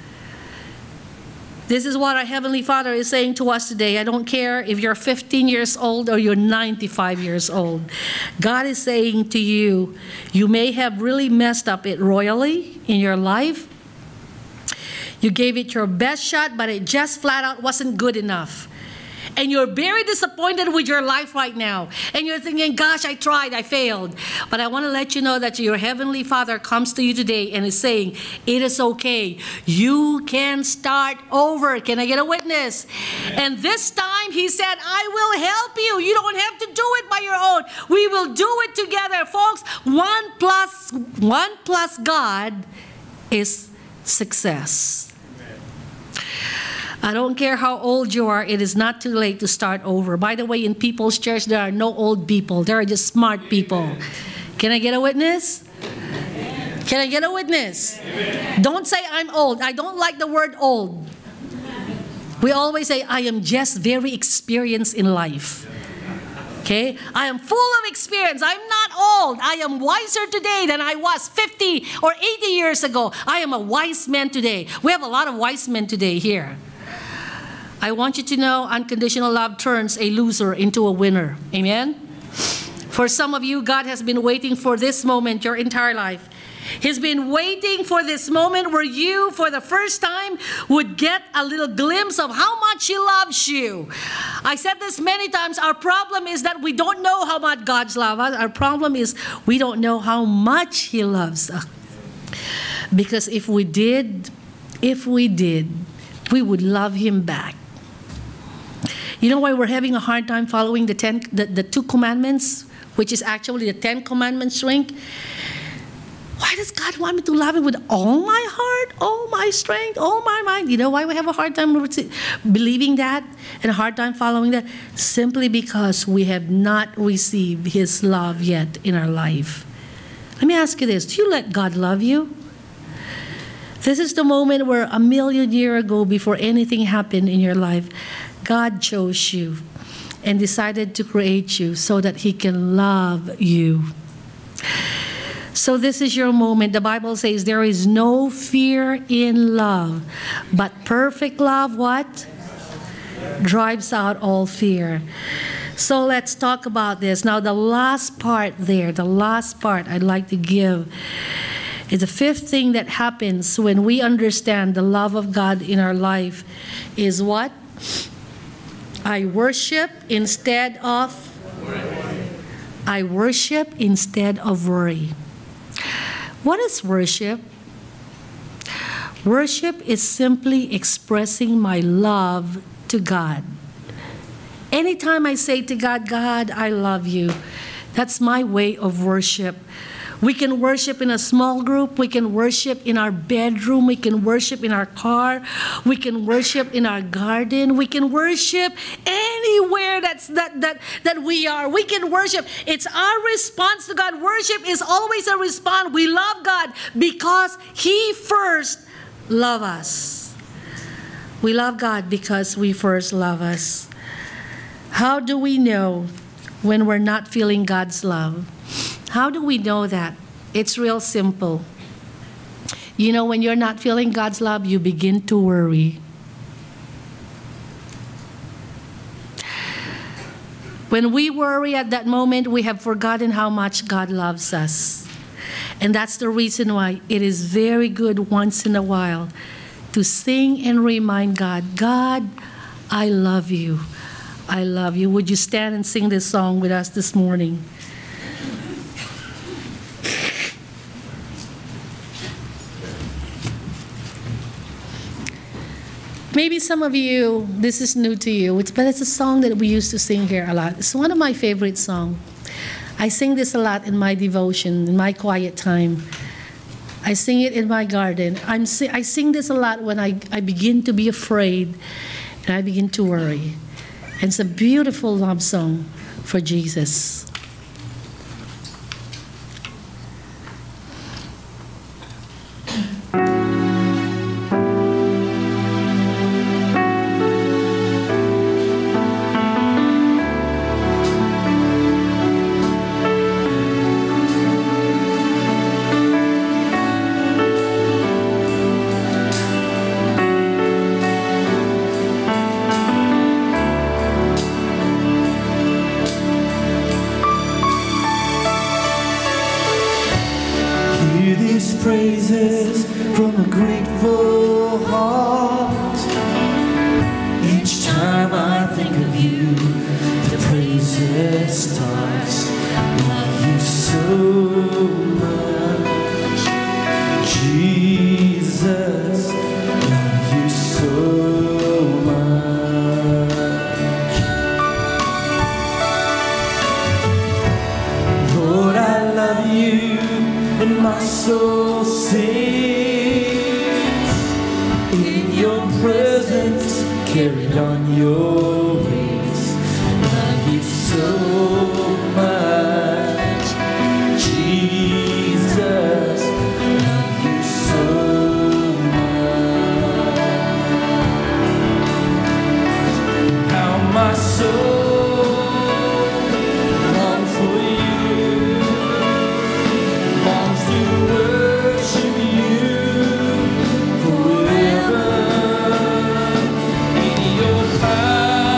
This is what our Heavenly Father is saying to us today. I don't care if you're 15 years old or you're 95 years old. God is saying to you, you may have really messed up it royally in your life. You gave it your best shot, but it just flat out wasn't good enough. And you're very disappointed with your life right now. And you're thinking, gosh, I tried, I failed. But I want to let you know that your Heavenly Father comes to you today and is saying, it is okay. You can start over. Can I get a witness? And this time he said, I will help you. You don't have to do it by your own. We will do it together. Folks, one plus God is success. I don't care how old you are, it is not too late to start over. By the way, in People's Church, there are no old people. There are just smart people. Can I get a witness? Can I get a witness? Don't say I'm old. I don't like the word old. We always say, I am just very experienced in life. Okay? I am full of experience. I'm not old. I am wiser today than I was 50 or 80 years ago. I am a wise man today. We have a lot of wise men today here. I want you to know unconditional love turns a loser into a winner. Amen? For some of you, God has been waiting for this moment your entire life. He's been waiting for this moment where you, for the first time, would get a little glimpse of how much He loves you. I said this many times. Our problem is that we don't know how much God's love us. Our problem is we don't know how much He loves us. Because if we did, we would love Him back. You know why we're having a hard time following the 2 commandments, which is actually the 10 commandments shrink? Why does God want me to love Him with all my heart, all my strength, all my mind? You know why we have a hard time believing that and a hard time following that? Simply because we have not received His love yet in our life. Let me ask you this. Do you let God love you? This is the moment where 1,000,000 years ago, before anything happened in your life, God chose you and decided to create you so that He can love you. So this is your moment. The Bible says there is no fear in love, but perfect love, what? Drives out all fear. So let's talk about this. Now the last part there, the last part I'd like to give is the 5th thing that happens when we understand the love of God in our life is what? I worship instead of worry. I worship instead of worry. What is worship? Worship is simply expressing my love to God. Anytime I say to God, God, I love you, that's my way of worship. We can worship in a small group. We can worship in our bedroom. We can worship in our car. We can worship in our garden. We can worship anywhere that we are. We can worship. It's our response to God. Worship is always a response. We love God because He first loved us. We love God because we first love us. How do we know when we're not feeling God's love? How do we know that? It's real simple. You know, when you're not feeling God's love, you begin to worry. When we worry at that moment, we have forgotten how much God loves us. And that's the reason why it is very good once in a while to sing and remind God, God, I love you. I love you. Would you stand and sing this song with us this morning? Maybe some of you, this is new to you, but it's a song that we used to sing here a lot. It's one of my favorite songs. I sing this a lot in my devotion, in my quiet time. I sing it in my garden. I sing this a lot when I begin to be afraid and I begin to worry. And it's a beautiful love song for Jesus. Praises from a grateful heart. Each time I think of you, the praises start. Love you so much, Jesus. Love you so much, Lord. I love you. And my soul sings in your presence, carried on your wings. Love you so much, Jesus. Love you so much. How my soul longs for you. Worship you forever in your power.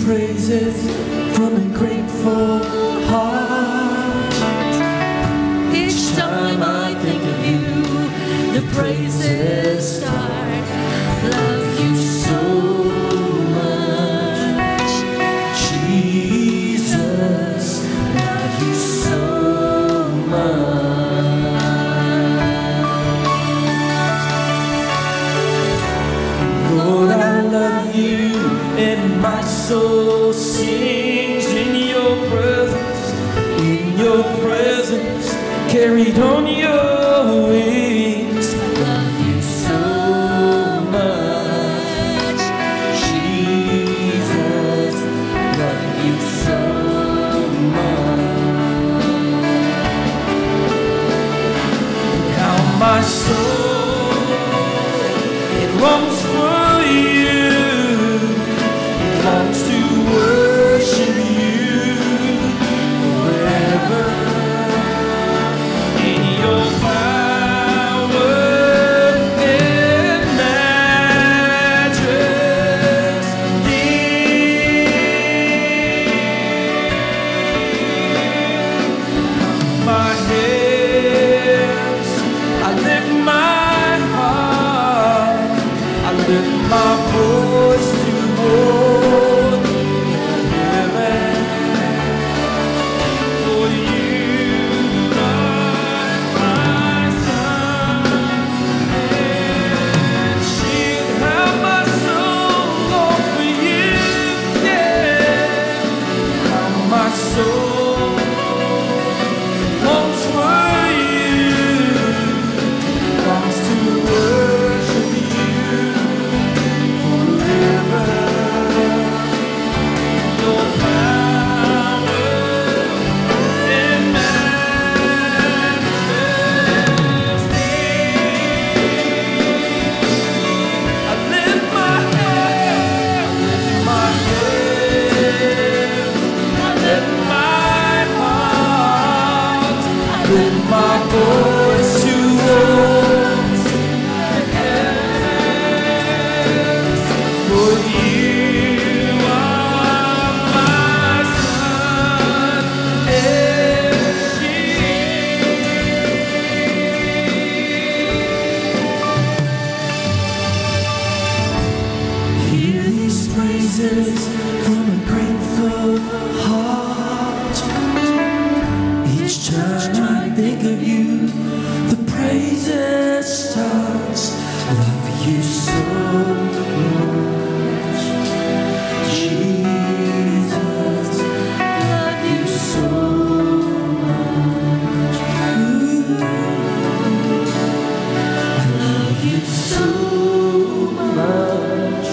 praises from a grateful heart. Each time I think of you, the praises start. Love you so much, Jesus, love you so much. Lord, I love you, and my soul sings in your presence, carried on your wings. Love you so much, Jesus, love you so much. And how my soul, it longs for you, it longs to worship you forever. In your power and majesty, my hands, I lift my heart, I lift my voice to hold heaven. For you are my sun and shield. How my soul longs for you, yeah. How my soul longs for you, longs to worship you forever. Your power and majesty. I lift my hands, I lift my heart, I lift my voice to hold heavens. For you are my sun and shield. Hear these praises from a grateful heart. Each time I think of you, the praises starts. Love you so much, Jesus, love you so much. Ooh, I love you so much,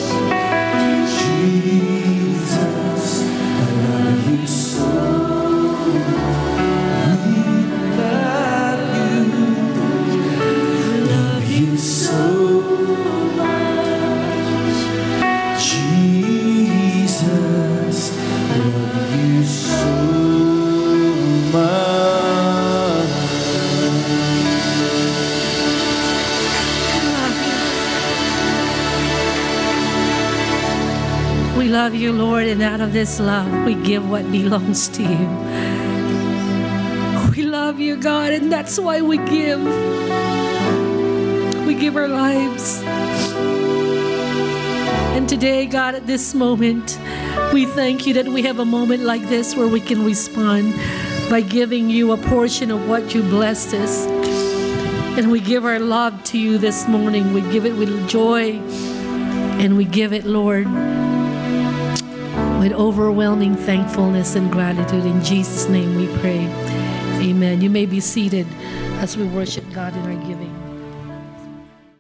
Jesus, I love you so much. Love you so much, Jesus, love you so much. We love you, Lord, and out of this love, we give what belongs to you. We love you, God, and that's why we give. We give our lives. And today, God, at this moment, we thank you that we have a moment like this where we can respond by giving you a portion of what you blessed us. And we give our love to you this morning. We give it with joy, and we give it, Lord, with overwhelming thankfulness and gratitude. In Jesus' name we pray. Amen. You may be seated as we worship God in our giving.